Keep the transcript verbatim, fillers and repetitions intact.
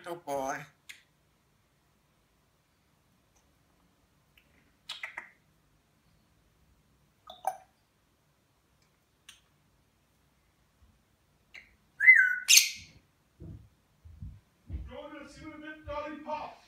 Little boy. Go to see what a bit, Dolly Pop.